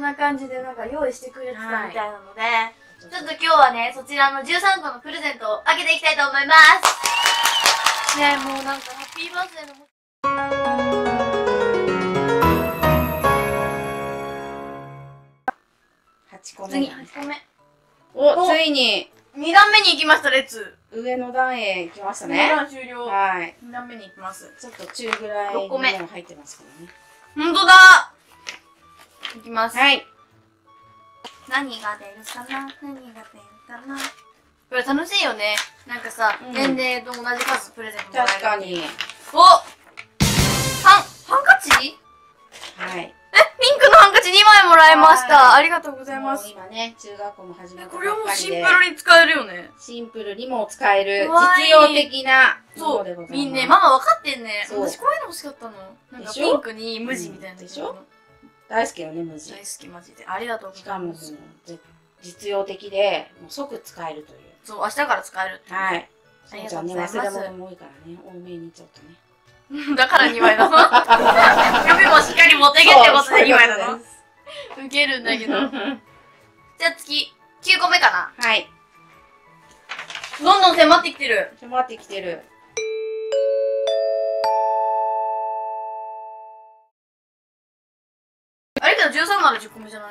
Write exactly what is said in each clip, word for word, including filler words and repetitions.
な感じでなんか用意してくれてたみたいなので、はい、ちょっと今日はね、そちらのじゅうさんこのプレゼントを開けていきたいと思います。ね、もうなんかハッピーバースデーのはちこめ。 次、はちこめ。 お、ついににだんめに行きました、列。 上の段へ行きましたね。 にだん終了。 はい。 にだんめに行きます。 ちょっと中ぐらいのもの入ってますからね。 ほんとだ。いきます。 はい。 何が出るかな、何が出るかな。これ楽しいよね。なんかさ、うん、年齢と同じ数プレゼントもらえる。 確かに。 お、ハン、ハンカチ？ はい。 え、ピンクのハンカチにまいもらいました。ありがとうございます。 今ね、中学校も始まったばっかりで。 これはもうシンプルに使えるよね。 シンプルにも使える、実用的なものでございます。 みんな、ママ分かってんね。私こういうの欲しかったの。なんかピンクに無地みたいなでしょ？ 大好きよね、無地。 大好き、マジで。ありがとうございます。 しかも、実用的で、もう即使えるという。 そう、明日から使える。 はい。ありがとうございます。忘れ物も多いからね、多めにちょっとね。 だからにまいなの。指もしっかり持ってけってことでにまいなの。ウケるんだけど。じゃあ次、きゅうこめかな。 はい。 どんどん迫ってきてる。 迫ってきてる。 あれけどじゅうさんならじゅっこめじゃない？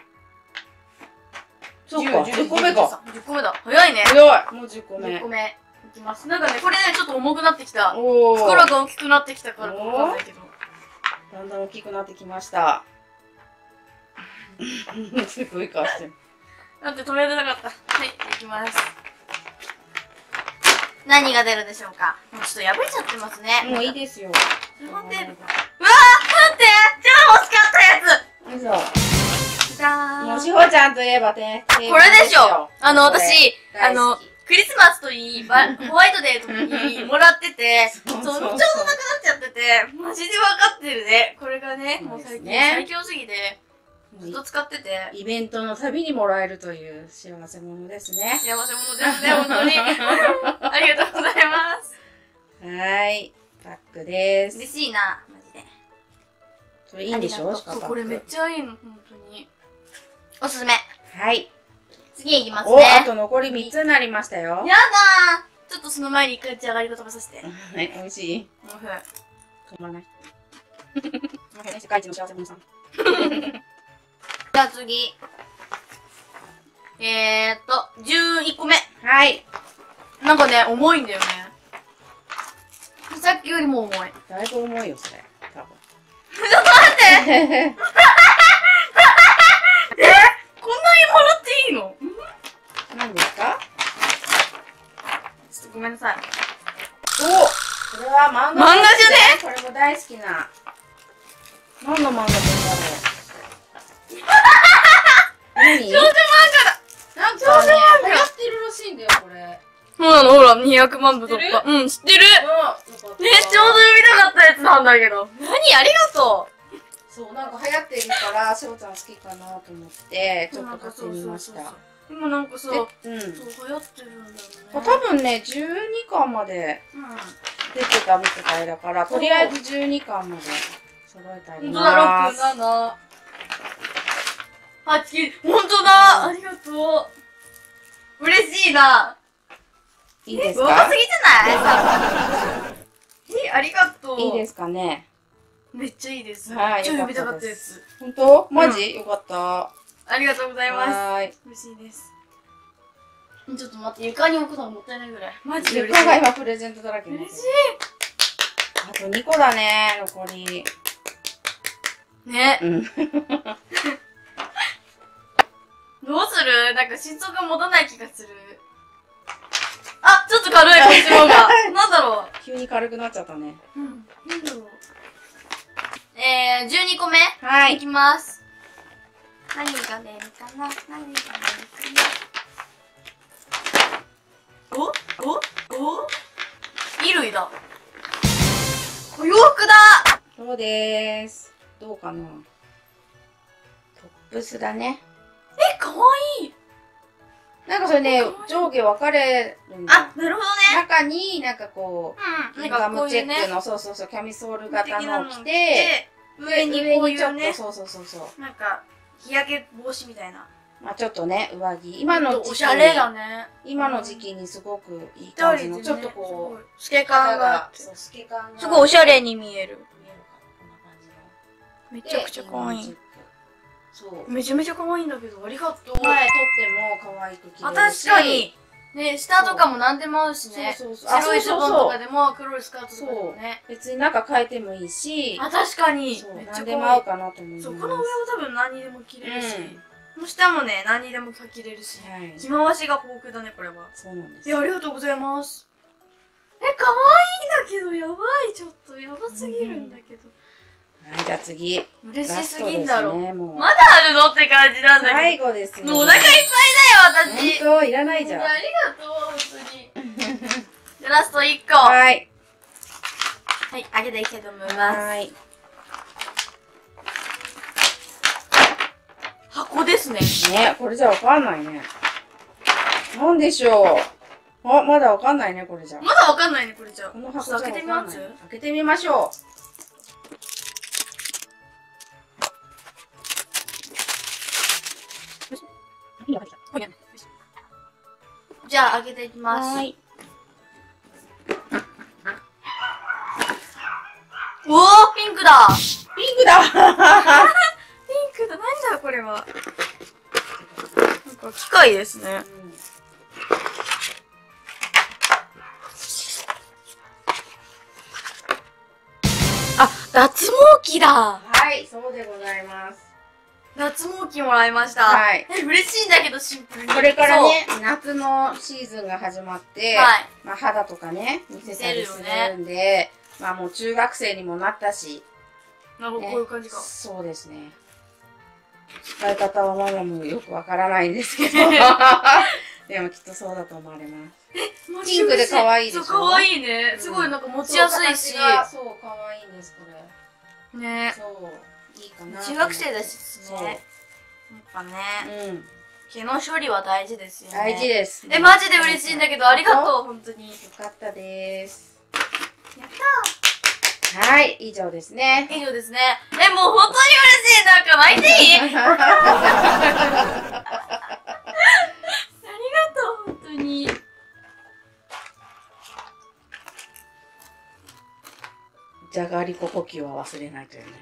そうか、じゅっこめか。 じゅっこめだ。早いね。 早い。もうじゅっこめ。 じゅっこめ。いきます。なんかね、これね、ちょっと重くなってきた。袋が大きくなってきたからかわかんないけど。 だんだん大きくなってきました。すごい顔してる。 だって止めれなかった。はい、いきます。何が出るでしょうか。もうちょっと破れちゃってますね。 もういいですよ。 待って。うわー、待って。超欲しかったやつ。 嘘。もうしほちゃんといえばね。 これでしょ。あの、私、あの、クリスマスといい、ホワイトデーといい、もらってて、そう、ちょうどなくなっちゃってて、マジで分かってるね。これがね、もう最近最強すぎて、ずっと使ってて。 イベントのたびにもらえるという幸せ者ですね。 幸せ者ですね、本当に。ありがとうございます。 はーい。バッグです。 嬉しいな、マジで。 それいいんでしょ？ これめっちゃいいの、本当に。おすすめ。 はい。 次いきますね。 お、あと残りみっつになりましたよ。 やだー。ちょっとその前に一回じゃがりこ食べさせて。 はい、美味しい。 おいしい。 止まらない。世界一の幸せ者さん。 じゃあ次。えーっと、じゅういっこめ。 はい。 なんかね、重いんだよね。さっきよりも重い。 だいぶ重いよ、それ。多分。 ちょっと待ってえこんなにもらっていいの？ 何ですか？ ちょっとごめんなさい。 お！これは漫画。 漫画じゃね？ これも大好きな。何の漫画ですかね？何？ 少女漫画だ。 なんかね、流行ってるらしいんだよ、これ。 そうなの、ほら、にひゃくまんぶ突破。うん、知ってる。ね、ちょうど読みたかったやつなんだけど。何？ありがとう。 そう、なんか流行ってるから、しょうちゃん好きかなと思って、ちょっと買ってみました。 今なんかさ、うん、そう、流行ってるんだよね。 多分ね、じゅうにかんまで出てたみたいだから、とりあえずじゅうにかんまで揃えたいな。ほんとだ、ろく、なな、 はち、ほんとだ、ありがとう。嬉しいな。 いいですか？ 若すぎじゃない？え、ありがとう。 いいですかね？ めっちゃいいです。 はい、 超読みたかったやつ。 ほんと？マジ？よかった。 ありがとうございます。 はい。 嬉しいです。ちょっと待って、床に置くのもったいないぐらい。マジで嬉しい。 床が今プレゼントだらけになってる。 嬉しい。 あとにこだね、残り。 ね。 うん。 どうする？なんか心臓が持たない気がする。あ、ちょっと軽い、こっちの方が。なんだろう。 急に軽くなっちゃったね。 うん。なんだろう。えー、じゅうにこめ。 はい。 いきます。何が出るかな？何が出るかな？お？お？お？衣類だ。お洋服だ！ そうでーす。どうかな？トップスだね。 え、かわいい！ なんかそれね、上下分かれるんだ。 あ、なるほどね。 中になんかこう、 うん、 インガムチェックの、そうそうそう、キャミソール型のを着て、上に上にちょっと、そうそうそうそう。 なんか、 日焼け防止みたいな。 まあちょっとね、上着。今の時期に。 おしゃれだね。 今の時期にすごくいい感じの、ちょっとこう、 透け感が。 そう、透け感が。 すごいおしゃれに見える。 見えるかな、こんな感じの。 めちゃくちゃ可愛い。 そう。 めちゃめちゃ可愛いんだけど、ありがとう。 前撮っても可愛く着れるし。 あ、確かに。ね、下とかも何でも合うしね。 そうそうそう。 白いズボンとかでも、黒いスカートとかでもね。 別に中変えてもいいし。 あ、確かに。 めっちゃ何でも合うかなと思います。 そう、この上も多分何にでも着れるし。この下もね、何にでも着れるし。着回しが豊富だね、これは。 そうなんです。 いや、ありがとうございます。え、可愛いんだけど、やばい。ちょっと、やばすぎるんだけど。 はい、じゃあ次。 嬉しすぎんだろ。まだあるのって感じなんだけど。 最後ですね。 もうお腹いっぱいだよ、私。 ほんと、いらないじゃん。 ありがとう、本当に。じゃあラストいっこ。 はい。 はい、あげていきたいと思います。 はい。 箱ですね。 ね、これじゃわかんないね。なんでしょう。あ、まだわかんないね、これじゃ。 まだわかんないね、これじゃ。 この箱じゃ開けてみます？ 開けてみましょう。 じゃあ、開けていきます。 はい。 おー、ピンクだ。 ピンクだ。 ピンクだ。なんだこれは。なんか機械ですね。うん、あ、脱毛器だ。 はい、そうでございます。 脱毛器もらいました。 はい。 嬉しいんだけど、シンプルに。 これからね、夏のシーズンが始まって、 はい、 まあ肌とかね、見せたりするんで、ね、まあもう中学生にもなったし。 なんかこういう感じか。ね、 そうですね。使い方はママもよくわからないんですけど。でもきっとそうだと思われます。 え、 ピンクで可愛いでしょ。 そう、可愛いね。すごいなんか持ちやすいし。 そう、可愛いんです、これ。 ね。 そう。いいかな。 中学生だしね。やっぱね。うん。毛の処理は大事ですよね。 大事です。 え、マジで嬉しいんだけど、ありがとう、本当に。よかったです。 やったー。はい、以上ですね。 以上ですね。え、もう本当に嬉しい。なんか泣いていいありがとう、本当に。 じゃがりこ呼吸は忘れないというね。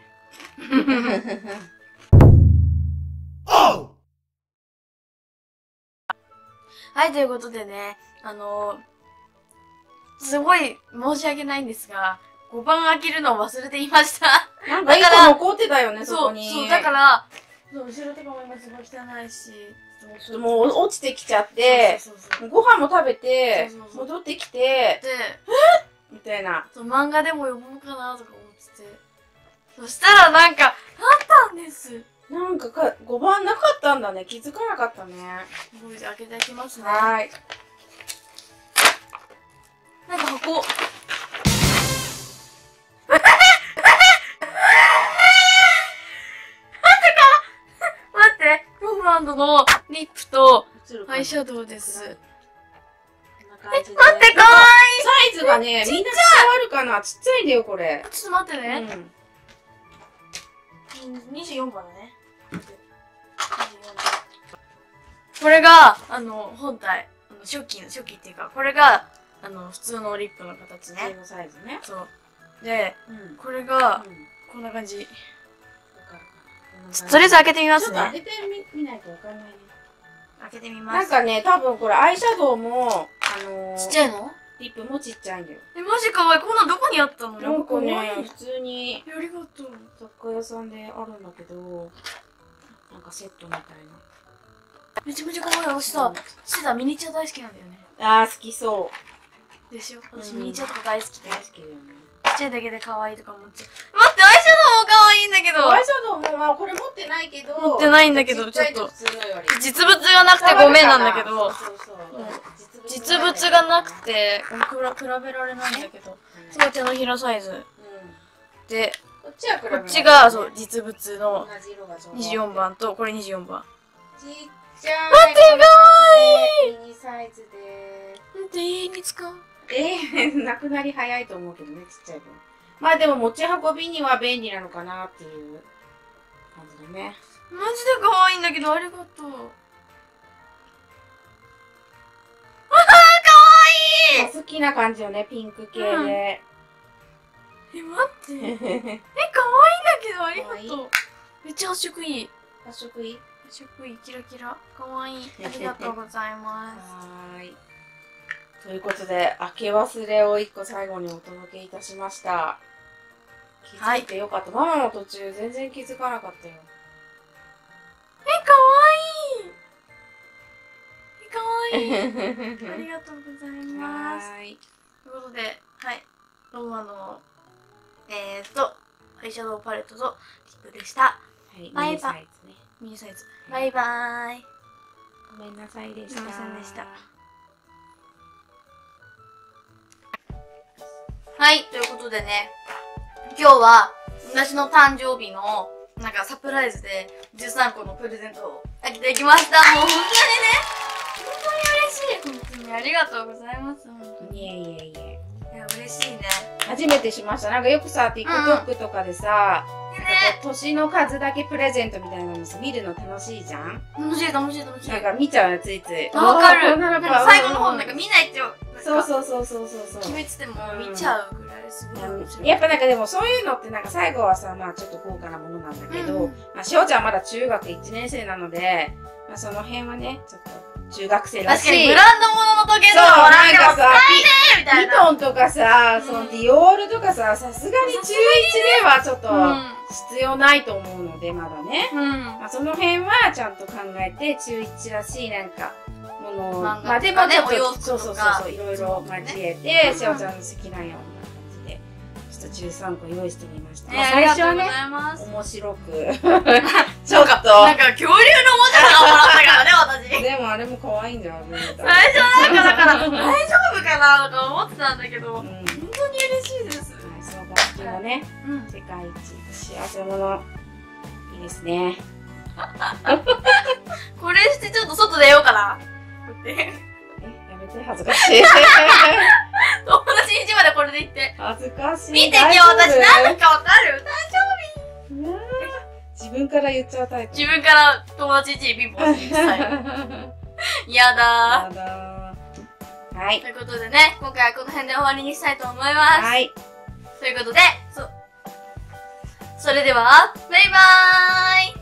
はい、ということでね、あのー、すごい申し訳ないんですが、ごばん開けるのを忘れていました。 なんかいっこ残ってたよね、そこに。 そう、そう、だから、そう、後ろとかも今すごい汚いし、 ちょっともう落ちてきちゃって、ご飯も食べて、戻ってきて、で、みたいな。 そう、漫画でも読もうかなとか思ってて。そしたらなんか、あったんです。 なんかか、ごばんなかったんだね。気づかなかったね。 もうじゃあ開けていきますね。 はい。 なんか箱。待って、ローランドのリップとアイシャドウです。え、待って、かわいい。 サイズがね、みんな伝わるかな？ちっちゃいんだよ、これ。 ちょっと待ってね。うん。にじゅうよんばんだね。これが、あの、本体。あの初期の、初期っていうか、これが、あの、普通のリップの形ね。 普通のサイズね。 そう。で、うん、これが、うん、こんな感じ。わかるかな。とりあえず開けてみますね。 ちょっと開けてみ、見ないとわかんないね。 開けてみます。 なんかね、多分これアイシャドウも、あのー、 ちっちゃいの？ リップもちっちゃいんだよ。 え、マジかわいい。こんなんどこにあったの？ なんかね、普通に、 ありがとう。 雑貨屋さんであるんだけど、なんかセットみたいな。 めちゃめちゃ可愛い。私さ、シダミニチュア大好きなんだよね。 あー、好きそう。 でしょ？私ミニチュアとか大好きで。 大好きだよね。 ちっちゃいだけで可愛いとか思っちゃう。待って、アイシャドウも可愛いんだけど。 アイシャドウも、まあこれ持ってないけど。 持ってないんだけど、ちょっと。実物がなくてごめんなんだけど。 そうそうそう。 実物がなくて、比べられないんだけど。すごい手のひらサイズ。で、こっちが、そう、実物のにじゅうよんばんと、これにじゅうよんばん。 ちっちゃい。 待って、かわいい。 ミニサイズでーす。なんて永遠に使う。 ええー、なくなり早いと思うけどね、ちっちゃい分。まあでも持ち運びには便利なのかなっていう感じだね。 マジで可愛いんだけど、ありがとう。ああ、可愛い。 好きな感じよね、ピンク系で。うん、え、 待って。え、可愛いんだけど、ありがとう。めっちゃ発色いい。 発色いい？ 発色いい、キラキラ。可愛い。ありがとうございます。 はーい。ということで、開け忘れをいっこ最後にお届けいたしました。気づいてよかった。はい、ママも途中全然気づかなかったよ。 え、かわいい。え、かわいい。ありがとうございます。はい。ということで、はい。ローマの、えーと、アイシャドウパレットとリップでした。はい、 バイバイ。 ミニサイズ。バイバーイ。 ごめんなさいでした。 すいませんでした。はい、ということでね、今日は私の誕生日のなんかサプライズでじゅうさんこのプレゼントをあげてきました。もう本当にね、本当に嬉しい。本当にありがとうございます。本当に。 いえいえいえ。 いや、嬉しいね。 初めてしました。なんかよくさ、TikTok とかでさ、うん、なんかこう年の数だけプレゼントみたいなのさ、見るの楽しいじゃん？ 楽しい楽しい楽しい。 なんか見ちゃうよ、ついつい。 わかる。なんか最後の方なんか見ないってよ。 そうそうそうそうそうそう。 決めてても見ちゃうぐらいすごい面白い。 やっぱなんかでもそういうのってなんか最後はさ、まあちょっと高価なものなんだけど、うん、まあしおちゃんまだ中学いちねん生なので、まあその辺はね、ちょっと中学生らしい。 確かにブランド物の時計とかもなんかさ、 ピトンとかさ、そのディオールとかさ、さすがに中いちではちょっと必要ないと思うので、まだね。うん、まあその辺はちゃんと考えて、中いちらしいなんか、もの、まあでもちょっと、そうそうそうそう、いろいろ交えて、しおちゃんの好きなような感じで、ちょっとじゅうさんこ用意してみました。 最初はね、 面白く、ちょっと。 なんか恐竜の文字がもらったからね、私。 でもあれも可愛いんだよ、 最初なんかだから、大丈夫かなとか思ってたんだけど、本当に嬉しいです。 そう、楽器のね、世界一幸せ者、いいですね。 これしてちょっと外出ようかな。 え、やめて、恥ずかしい。 友達ん家までこれで行って。 恥ずかしい。 見て今日私何かわかる？誕生日。 自分から言っちゃうタイプ。 自分から友達ん家にピンポンして行くタイプ。やだー。 やだー。はい。 ということでね、今回はこの辺で終わりにしたいと思います。 はい。 ということで、そ、それでは、バイバーイ。